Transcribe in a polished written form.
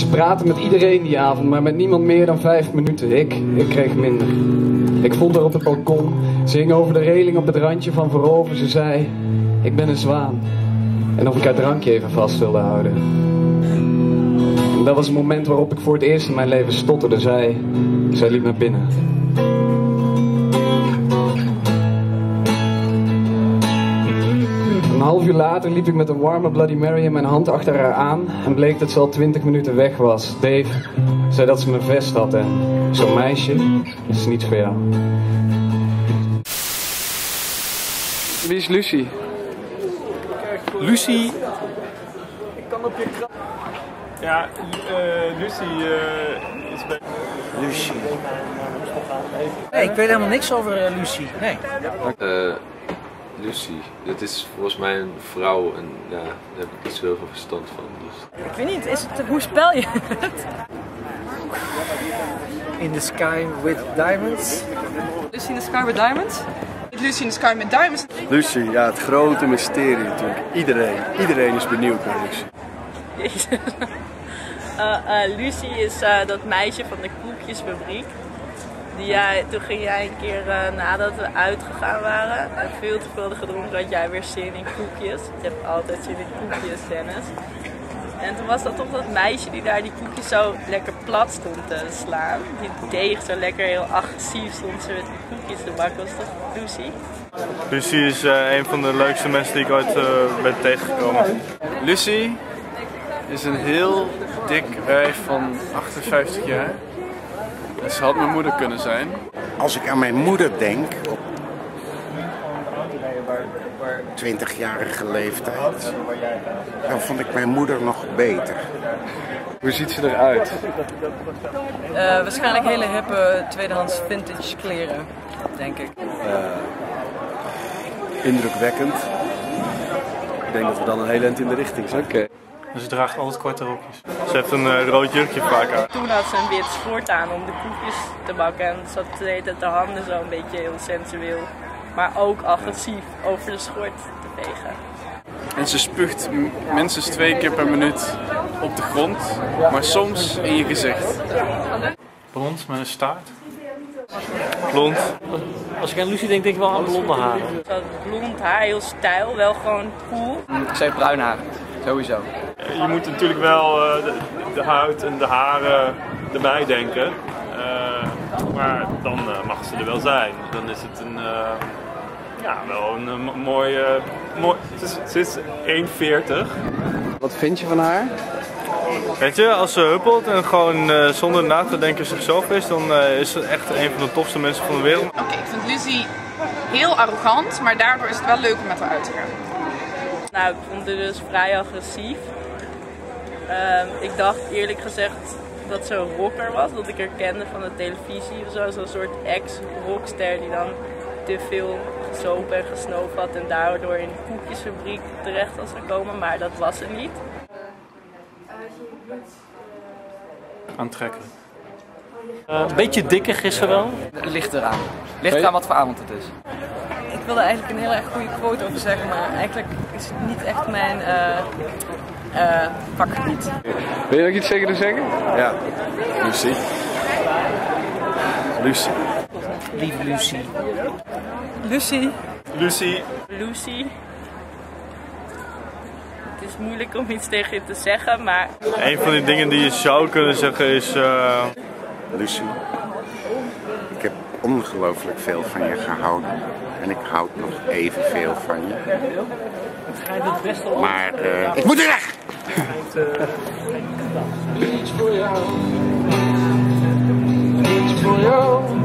Ze praten met iedereen die avond, maar met niemand meer dan 5 minuten. Ik kreeg minder. Ik vond haar op het balkon. Ze hing over de reling op het randje van voorover. Ze zei, ik ben een zwaan. En of ik haar drankje even vast wilde houden. En dat was het moment waarop ik voor het eerst in mijn leven stotterde. Zij liep naar binnen. Een half uur later liep ik met een warme Bloody Mary in mijn hand achter haar aan en bleek dat ze al 20 minuten weg was. Dave zei dat ze mijn vest had en zo'n meisje is niet voor jou. Wie is Lucy? Lucy. Ik kan op je krab. Ja, Lucy is bij. Lucy. Nee, ik weet helemaal niks over Lucy. Nee. Lucy, dat is volgens mij een vrouw en ja, daar heb ik niet zoveel verstand van. Dus. Ik weet niet, hoe spel je het? In the Sky with Diamonds. Lucy in the Sky with Diamonds? Lucy in the Sky with Diamonds. Lucy, ja, het grote mysterie natuurlijk. Iedereen is benieuwd naar Lucy. Lucy is dat meisje van de koekjesfabriek. Toen ging jij een keer nadat we uitgegaan waren en veel te veel gedronken, had jij weer zin in koekjes. Je hebt altijd zin in koekjes, Dennis. En toen was dat toch dat meisje die daar die koekjes zo lekker plat stond te slaan. Die deeg zo lekker heel agressief stond ze met die koekjes te bakken. Was dat Lucy? Lucy is een van de leukste mensen die ik ooit ben tegengekomen. Lucy is een heel dik wijf van 58 jaar. En ze had mijn moeder kunnen zijn. Als ik aan mijn moeder denk, op 20-jarige leeftijd, dan vond ik mijn moeder nog beter. Hoe ziet ze eruit? Waarschijnlijk hele hippe tweedehands vintage kleren, denk ik. Indrukwekkend. Ik denk dat we dan een hele eind in de richting zijn. Oké. Ze draagt altijd korte rokjes. Ze heeft een rood jurkje vaak aan. Toen had ze een wit schort aan om de koekjes te bakken en zat de handen zo een beetje heel sensueel. Maar ook agressief over de schort te vegen. En ze spuugt minstens 2 keer per minuut op de grond, maar soms in je gezicht. Blond met een staart. Blond. Als ik aan Lucy denk, denk ik wel aan blonde haren. Ze had blond haar, heel stijl, wel gewoon cool. Ze heeft bruin haar, sowieso. Je moet natuurlijk wel de huid en de haren erbij denken. Maar dan mag ze er wel zijn. Dan is het wel een mooie... Ze is 1,40. Wat vind je van haar? Weet je, als ze huppelt en gewoon zonder na te denken zichzelf is, dan is ze echt een van de tofste mensen van de wereld. Oké, ik vind Lucy heel arrogant, maar daardoor is het wel leuk om met haar uit te gaan. Nou, ik vond haar dus vrij agressief. Ik dacht eerlijk gezegd dat ze een rocker was, dat ik haar kende van de televisie of zo. Zo'n soort ex-rockster die dan te veel gesopen en gesnoven had en daardoor in de koekjesfabriek terecht was gekomen, maar dat was ze niet. Aantrekkelijk. Een beetje dikker is ze wel. Ligt eraan. Ligt eraan wat voor avond het is. Ik wilde eigenlijk een heel erg goede quote over zeggen, maar eigenlijk is het niet echt mijn vakgebied. Wil je nog iets zeggen te zeggen? Ja, Lucy. Lucy. Lieve Lucy. Lucy. Lucy. Lucy. Het is moeilijk om iets tegen je te zeggen, maar... Een van die dingen die je zou kunnen zeggen is... Lucy, ik heb ongelooflijk veel van je gehouden. En ik houd nog evenveel van je. Maar ik moet er weg! Iets voor jou.